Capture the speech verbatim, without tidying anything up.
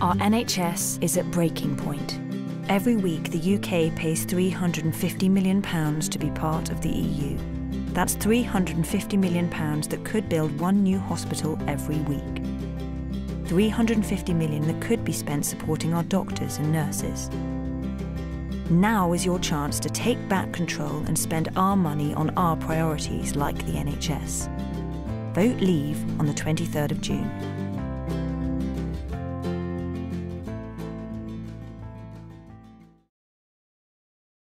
Our N H S is at breaking point. Every week, the U K pays three hundred and fifty million pounds to be part of the E U. That's three hundred and fifty million pounds that could build one new hospital every week. three hundred and fifty million pounds that could be spent supporting our doctors and nurses. Now is your chance to take back control and spend our money on our priorities like the N H S. Vote Leave on the twenty-third of June.